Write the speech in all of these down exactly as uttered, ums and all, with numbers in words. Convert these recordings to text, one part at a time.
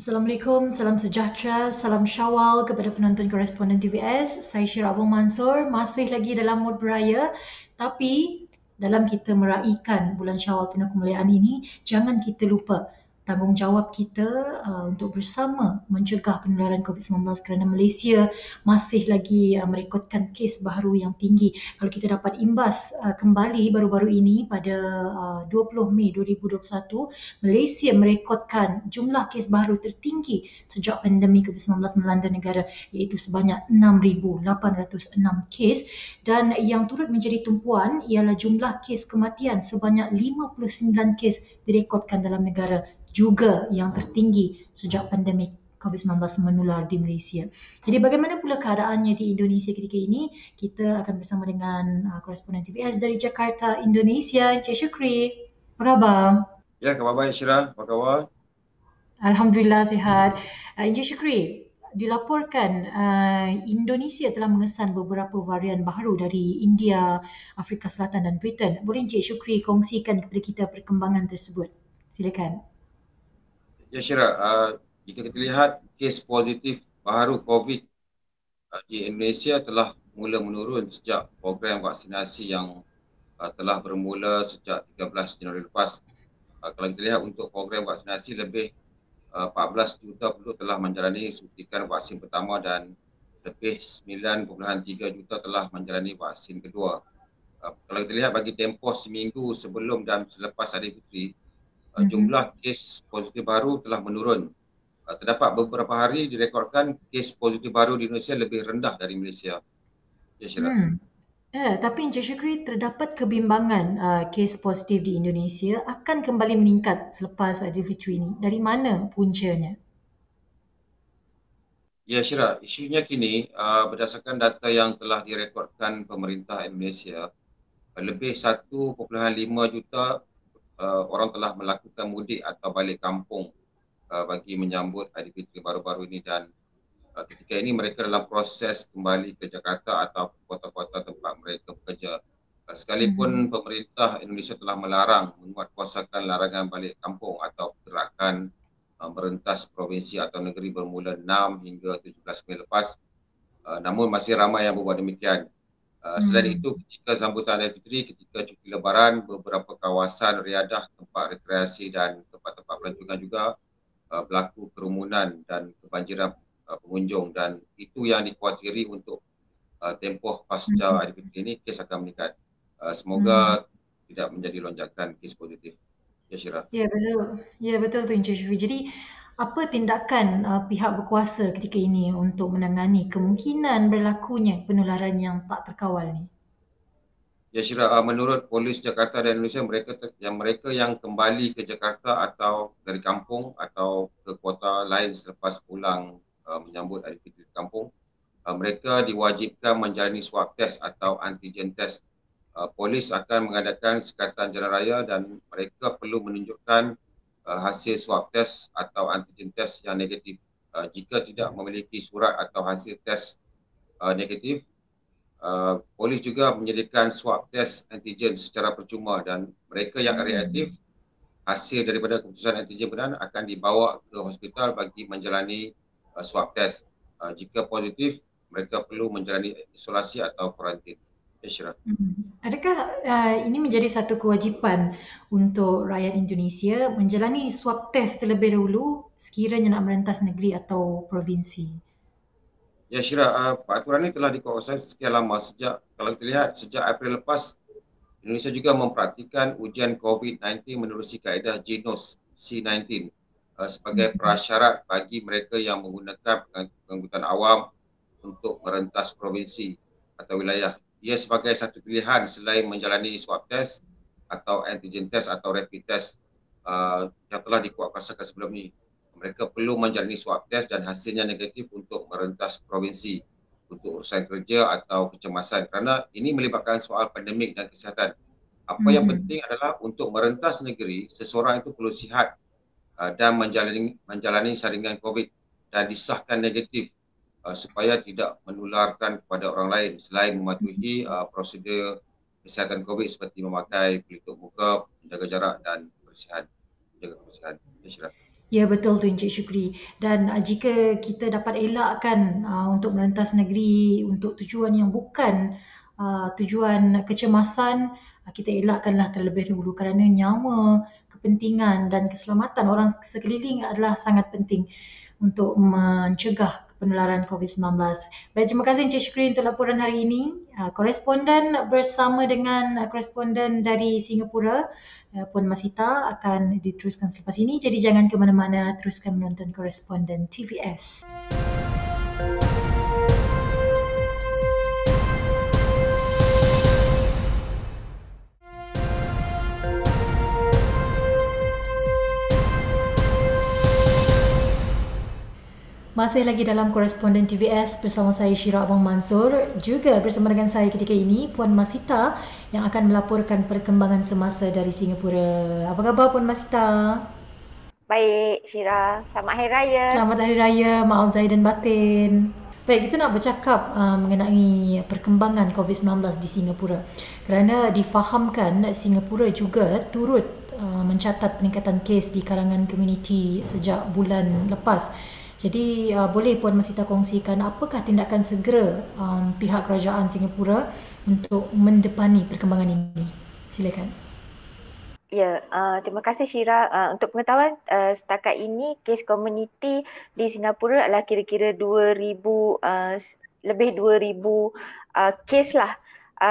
Assalamualaikum, salam sejahtera, salam syawal kepada penonton koresponden T V S. Saya Syirah Abang Mansur, masih lagi dalam mood beraya. Tapi dalam kita meraihkan bulan syawal penuh kemuliaan ini, jangan kita lupa tanggungjawab kita uh, untuk bersama mencegah penularan covid sembilan belas kerana Malaysia masih lagi uh, merekodkan kes baru yang tinggi. Kalau kita dapat imbas uh, kembali baru-baru ini pada uh, dua puluh Mei dua ribu dua puluh satu, Malaysia merekodkan jumlah kes baru tertinggi sejak pandemik covid sembilan belas melanda negara, iaitu sebanyak enam ribu lapan ratus enam kes, dan yang turut menjadi tumpuan ialah jumlah kes kematian sebanyak lima puluh sembilan kes direkodkan dalam negara, juga yang tertinggi sejak pandemik covid sembilan belas menular di Malaysia. Jadi bagaimana pula keadaannya di Indonesia ketika ini? Kita akan bersama dengan uh, koresponden T V S dari Jakarta, Indonesia, Encik Syukri. Apa khabar? Ya, khabar baik Syirah. Apa khabar? Alhamdulillah sihat. Uh, Encik Syukri, dilaporkan uh, Indonesia telah mengesan beberapa varian baru dari India, Afrika Selatan dan Britain. Boleh Encik Syukri kongsikan kepada kita perkembangan tersebut? Silakan. Ya Syirah, uh, jika kita lihat kes positif baru COVID uh, di Indonesia telah mula menurun sejak program vaksinasi yang uh, telah bermula sejak tiga belas Januari lepas. Uh, kalau kita lihat untuk program vaksinasi, lebih uh, empat belas juta penduduk telah menjalani suntikan vaksin pertama dan lebih sembilan perpuluhan tiga juta telah menjalani vaksin kedua. Uh, kalau kita lihat bagi tempoh seminggu sebelum dan selepas Hari Fitri, uh, Mhm. jumlah kes positif baru telah menurun. Uh, terdapat beberapa hari direkodkan kes positif baru di Indonesia lebih rendah dari Malaysia. Ya, Syirah. Hmm. Eh, tapi Encik Syukri, terdapat kebimbangan uh, kes positif di Indonesia akan kembali meningkat selepas Aidilfitri ini. Dari mana puncanya? Ya, Syirah. Isunya kini uh, berdasarkan data yang telah direkodkan pemerintah Indonesia, uh, lebih satu perpuluhan lima juta uh, orang telah melakukan mudik atau balik kampung uh, bagi menyambut Aidilfitri baru-baru ini, dan uh, ketika ini mereka dalam proses kembali ke Jakarta atau kota-kota tempat mereka bekerja. Uh, sekalipun Mhm. pemerintah Indonesia telah melarang, menguatkuasakan larangan balik kampung atau pergerakan uh, merentas provinsi atau negeri bermula enam hingga tujuh belas Mei lepas, uh, namun masih ramai yang berbuat demikian. Uh, selain Hmm. itu, ketika sambutan Aidilfitri, ketika cuti lebaran, beberapa kawasan riadah, tempat rekreasi dan tempat-tempat pelancongan juga uh, berlaku kerumunan dan kebanjiran uh, pengunjung, dan itu yang dikhawatiri untuk uh, tempoh pasca Mhm. Aidilfitri ini kes akan meningkat. Uh, Hmm. semoga tidak menjadi lonjakan kes positif. Ya, Syirah. Ya, betul. Ya, betul tu Encik Syukri. Jadi, apa tindakan uh, pihak berkuasa ketika ini untuk menangani kemungkinan berlakunya penularan yang tak terkawal ni? Ya, Syirah, uh, menurut Polis Jakarta dan Indonesia, mereka yang mereka yang kembali ke Jakarta atau dari kampung atau ke kota lain selepas pulang uh, menyambut Aidilfitri di kampung, uh, mereka diwajibkan menjalani swab test atau antigen test. Uh, polis akan mengadakan sekatan jalan raya dan mereka perlu menunjukkan uh, hasil swab test atau antigen test yang negatif. Uh, jika tidak memiliki surat atau hasil test uh, negatif, uh, polis juga menyediakan swab test antigen secara percuma, dan mereka yang reaktif, Hmm. hasil daripada keputusan antigen benar akan dibawa ke hospital bagi menjalani uh, swab test. Uh, jika positif, mereka perlu menjalani isolasi atau kuarantin. Ya, Hmm. Adakah uh, ini menjadi satu kewajipan untuk rakyat Indonesia menjalani swab test terlebih dahulu sekiranya nak merentas negeri atau provinsi? Ya, Syirah, uh, peraturan ini telah dikuasai sekian lama. Sejak, kalau kita lihat, sejak April lepas, Indonesia juga mempraktikan ujian COVID sembilan belas menerusi kaedah Genos C sembilan belas uh, sebagai Hmm. prasyarat bagi mereka yang menggunakan pengangkutan awam untuk merentas provinsi atau wilayah. Ia sebagai satu pilihan selain menjalani swab test atau antigen test atau rapid test uh, yang telah dikuatkuasakan sebelum ini. Mereka perlu menjalani swab test dan hasilnya negatif untuk merentas provinsi untuk urusan kerja atau kecemasan, kerana ini melibatkan soal pandemik dan kesihatan. Apa yang Mhm. penting adalah untuk merentas negeri, seseorang itu perlu sihat uh, dan menjalani menjalani saringan COVID dan disahkan negatif uh, supaya tidak menularkan kepada orang lain, selain mematuhi uh, prosedur kesihatan COVID seperti memakai pelitup muka, menjaga jarak dan kebersihan, menjaga kebersihan. Ya, Syirah. Ya betul tu Encik Syukri. Dan uh, jika kita dapat elakkan uh, untuk merentas negeri untuk tujuan yang bukan uh, tujuan kecemasan, uh, kita elakkanlah terlebih dahulu kerana nyawa, kepentingan dan keselamatan orang sekeliling adalah sangat penting untuk mencegah penularan covid sembilan belas. Baik, terima kasih Encik Syukri untuk laporan hari ini. Uh, koresponden bersama dengan uh, koresponden dari Singapura, uh, Puan Masita akan diteruskan selepas ini. Jadi jangan ke mana-mana, teruskan menonton koresponden T V S. Masih lagi dalam koresponden T V S bersama saya Syira Abang Mansur, juga bersama dengan saya ketika ini Puan Masita yang akan melaporkan perkembangan semasa dari Singapura. Apa khabar Puan Masita? Baik, Syira. Selamat Hari Raya. Selamat Hari Raya, maaf zahir dan batin. Baik, kita nak bercakap uh, mengenai perkembangan covid sembilan belas di Singapura. Kerana difahamkan Singapura juga turut uh, mencatat peningkatan kes di kalangan komuniti sejak bulan lepas. Jadi uh, boleh Puan Masita kongsikan apakah tindakan segera um, pihak kerajaan Singapura untuk mendepani perkembangan ini? Silakan. Ya, uh, terima kasih Syira. Uh, untuk pengetahuan, uh, setakat ini kes komuniti di Singapura adalah kira-kira dua ribu, uh, lebih dua ribu uh, kes lah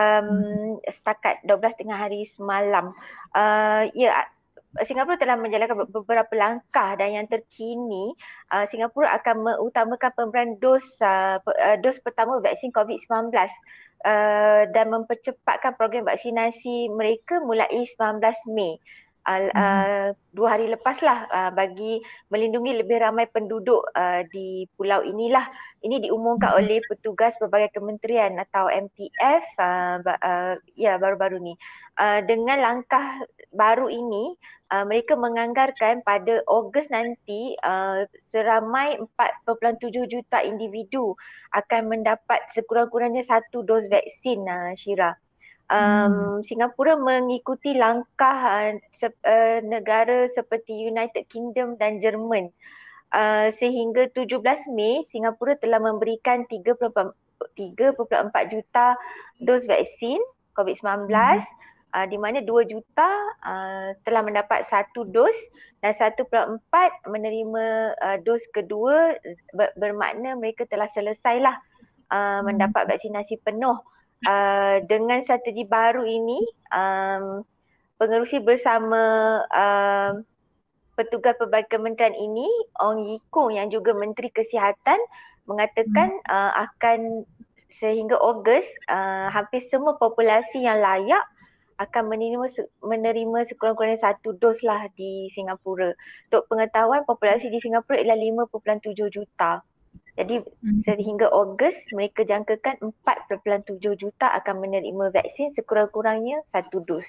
um, setakat dua belas tengah hari semalam. Uh, ya, Singapura telah menjalankan beberapa langkah dan yang terkini uh, Singapura akan mengutamakan pemberian dos uh, dos pertama vaksin covid sembilan belas uh, dan mempercepatkan program vaksinasi mereka mulai sembilan belas Mei. Uh, uh, dua hari lepas lah uh, bagi melindungi lebih ramai penduduk uh, di pulau inilah. Ini diumumkan oleh petugas berbagai kementerian atau M T F uh, uh, ya baru-baru ni. Uh, dengan langkah baru ini, uh, mereka menganggarkan pada Ogos nanti uh, seramai empat perpuluhan tujuh juta individu akan mendapat sekurang-kurangnya satu dos vaksin, uh, Syira. Um, hmm. Singapura mengikuti langkah uh, se uh, negara seperti United Kingdom dan Jerman. Uh, sehingga tujuh belas Mei, Singapura telah memberikan tiga puluh empat juta dos vaksin covid sembilan belas. Hmm. Uh, di mana dua juta uh, telah mendapat satu dos dan satu perpuluhan empat menerima uh, dos kedua, ber- bermakna mereka telah selesailah uh, mendapat vaksinasi penuh. Uh, dengan strategi baru ini, um, pengerusi bersama uh, petugas pelbagai kementerian ini, Ong Yi Kung yang juga Menteri Kesihatan, mengatakan uh, akan sehingga Ogos uh, hampir semua populasi yang layak akan menerima menerima sekurang-kurangnya satu dos lah di Singapura. Untuk pengetahuan, populasi di Singapura ialah lima perpuluhan tujuh juta. Jadi sehingga Ogos mereka jangkakan empat perpuluhan tujuh juta akan menerima vaksin sekurang-kurangnya satu dos.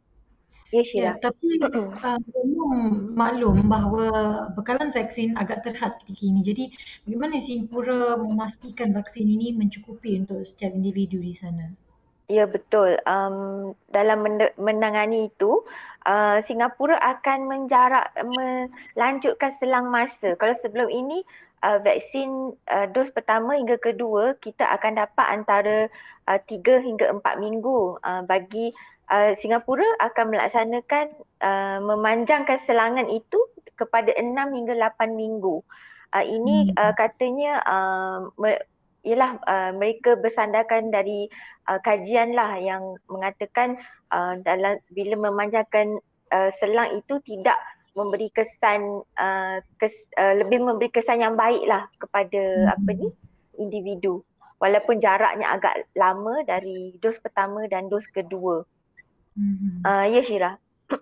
Ya, Syira. Ya, tapi uh, umum maklum bahawa bekalan vaksin agak terhad ketika ini. Jadi bagaimana Singapura memastikan vaksin ini mencukupi untuk setiap individu di sana? Ya, betul. Um, dalam menangani itu, uh, Singapura akan menjarak, melanjutkan selang masa. Kalau sebelum ini, uh, vaksin uh, dos pertama hingga kedua, kita akan dapat antara uh, tiga hingga empat minggu. Uh, bagi uh, Singapura akan melaksanakan, uh, memanjangkan selangan itu kepada enam hingga lapan minggu. Uh, ini uh, katanya uh, ialah uh, mereka bersandarkan dari uh, kajian lah yang mengatakan uh, dalam bila memanjangkan uh, selang itu tidak memberi kesan uh, kes, uh, lebih memberi kesan yang baik lah kepada hmm. apa ni individu, walaupun jaraknya agak lama dari dos pertama dan dos kedua. Hmm. Uh, ya, Syira.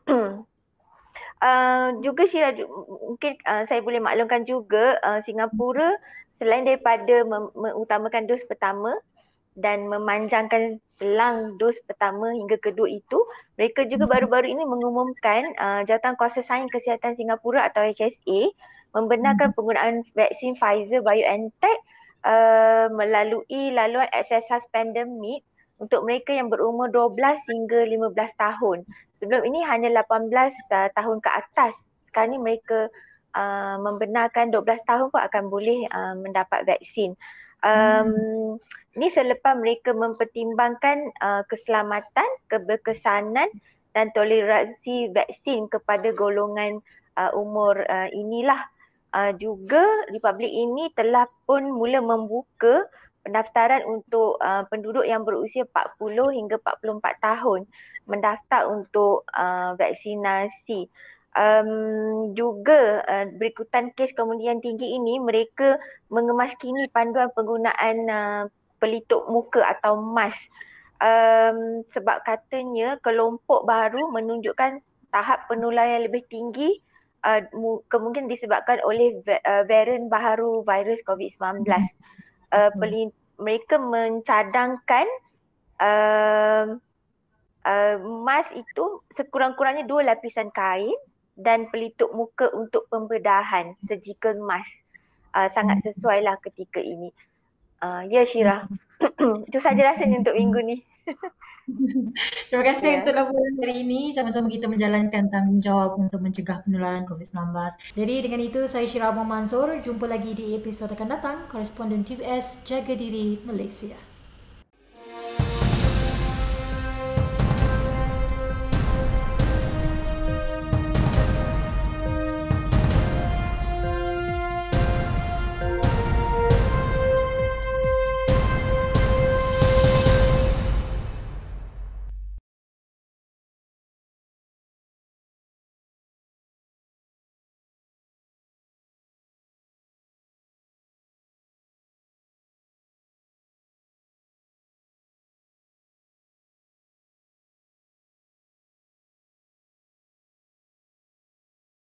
uh, juga Syira, mungkin uh, saya boleh maklumkan juga uh, Singapura selain daripada mengutamakan dos pertama dan memanjangkan selang dos pertama hingga kedua itu, mereka juga baru-baru ini mengumumkan uh, Jawatankuasa Sains Kesihatan Singapura atau H S A membenarkan penggunaan vaksin Pfizer-BioNTech uh, melalui laluan Access Pandemic untuk mereka yang berumur dua belas hingga lima belas tahun. Sebelum ini hanya lapan belas uh, tahun ke atas. Sekarang ni mereka uh, membenarkan dua belas tahun pun akan boleh uh, mendapat vaksin. Um, hmm. Ini selepas mereka mempertimbangkan uh, keselamatan, keberkesanan dan toleransi vaksin kepada golongan uh, umur uh, inilah. Uh, juga Republik ini telah pun mula membuka pendaftaran untuk uh, penduduk yang berusia empat puluh hingga empat puluh empat tahun mendaftar untuk uh, vaksinasi. Um, juga uh, berikutan kes kemudian tinggi ini, mereka mengemaskini panduan penggunaan uh, pelitup muka atau mask. Um, sebab katanya kelompok baru menunjukkan tahap penularan yang lebih tinggi, uh, kemungkinan disebabkan oleh uh, varian baharu virus covid sembilan belas. Uh, pelin- mereka mencadangkan uh, uh, mask itu sekurang-kurangnya dua lapisan kain dan pelitup muka untuk pembedahan, surgical mask. Uh, sangat sesuai lah ketika ini. Uh, ya Syirah, itu saja rasanya untuk minggu ni. Terima kasih yeah. untuk laporan hari ini. Sama-sama kita menjalankan tanggungjawab untuk mencegah penularan covid sembilan belas. Jadi dengan itu saya Syirah Abang Mansur. Jumpa lagi di episod akan datang. Koresponden T V S Jaga Diri Malaysia.